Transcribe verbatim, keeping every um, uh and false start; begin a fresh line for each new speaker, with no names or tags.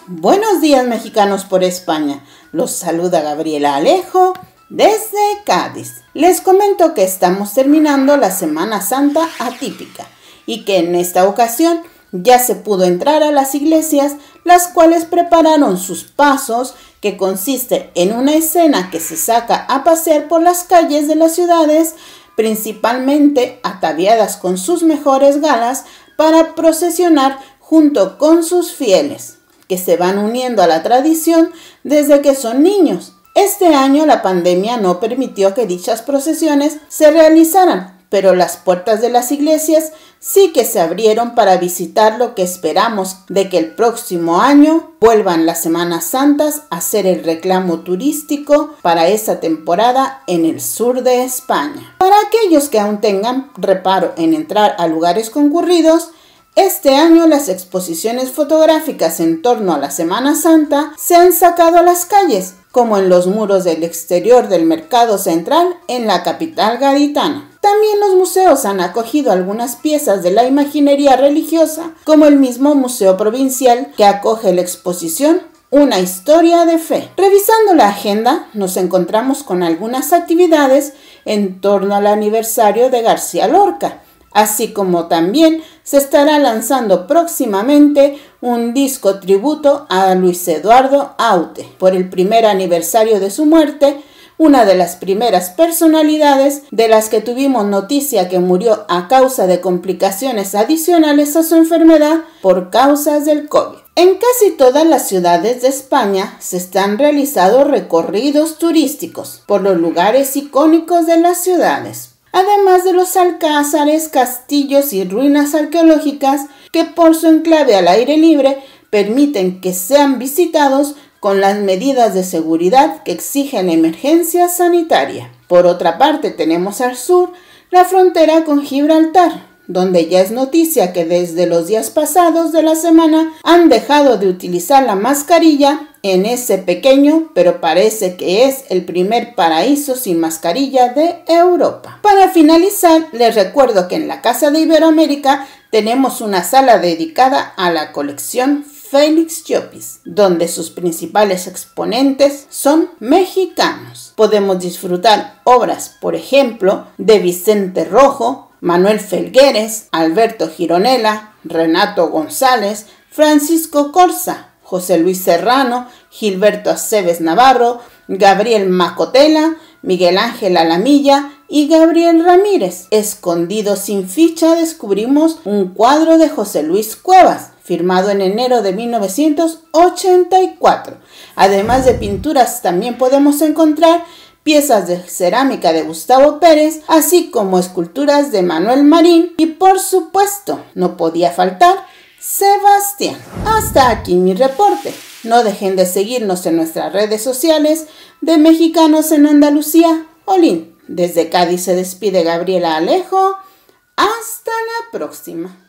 Buenos días, mexicanos por España. Los saluda Gabriela Alejo desde Cádiz. Les comento que estamos terminando la Semana Santa atípica y que en esta ocasión ya se pudo entrar a las iglesias, las cuales prepararon sus pasos, que consiste en una escena que se saca a pasear por las calles de las ciudades, principalmente ataviadas con sus mejores galas, para procesionar junto con sus fieles, que se van uniendo a la tradición desde que son niños. Este año la pandemia no permitió que dichas procesiones se realizaran, pero las puertas de las iglesias sí que se abrieron para visitar, lo que esperamos de que el próximo año vuelvan las Semanas Santas a ser el reclamo turístico para esta temporada en el sur de España. Para aquellos que aún tengan reparo en entrar a lugares concurridos, este año las exposiciones fotográficas en torno a la Semana Santa se han sacado a las calles, como en los muros del exterior del Mercado Central en la capital gaditana. También los museos han acogido algunas piezas de la imaginería religiosa, como el mismo Museo Provincial, que acoge la exposición Una historia de fe. Revisando la agenda, nos encontramos con algunas actividades en torno al aniversario de García Lorca, así como también se estará lanzando próximamente un disco tributo a Luis Eduardo Aute por el primer aniversario de su muerte, una de las primeras personalidades de las que tuvimos noticia que murió a causa de complicaciones adicionales a su enfermedad por causas del COVID. En casi todas las ciudades de España se están realizando recorridos turísticos por los lugares icónicos de las ciudades, además de los alcázares, castillos y ruinas arqueológicas que por su enclave al aire libre permiten que sean visitados con las medidas de seguridad que exigen emergencia sanitaria. Por otra parte, tenemos al sur la frontera con Gibraltar, donde ya es noticia que desde los días pasados de la semana han dejado de utilizar la mascarilla en ese pequeño, pero parece que es el primer paraíso sin mascarilla de Europa. Para finalizar, les recuerdo que en la Casa de Iberoamérica tenemos una sala dedicada a la colección Félix Llopis, donde sus principales exponentes son mexicanos. Podemos disfrutar obras, por ejemplo, de Vicente Rojo, Manuel Felgueres, Alberto Gironella, Renato González, Francisco Corza, José Luis Serrano, Gilberto Aceves Navarro, Gabriel Macotela, Miguel Ángel Alamilla y Gabriel Ramírez. Escondido sin ficha descubrimos un cuadro de José Luis Cuevas, firmado en enero de mil novecientos ochenta y cuatro. Además de pinturas, también podemos encontrar piezas de cerámica de Gustavo Pérez, así como esculturas de Manuel Marín y, por supuesto, no podía faltar Sebastián. Hasta aquí mi reporte. No dejen de seguirnos en nuestras redes sociales de Mexicanos en Andalucía. Olin, desde Cádiz se despide Gabriela Alejo. Hasta la próxima.